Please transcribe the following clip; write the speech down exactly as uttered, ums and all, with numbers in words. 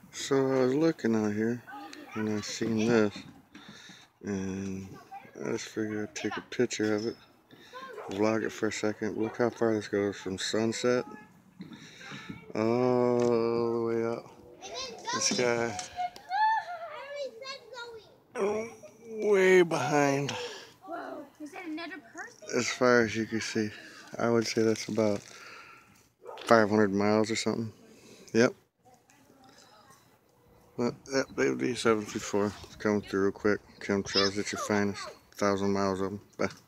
So I was looking out here and I seen this, and I just figured I'd take a picture of it, vlog it for a second. Look how far this goes from sunset all the way up the sky, way behind. Whoa, is that another person? As far as you can see, I would say that's about five hundred miles or something. Yep. Well, that P T seven fifty-four coming through real quick. Chemtrails at your finest. Thousand miles of them. Bye.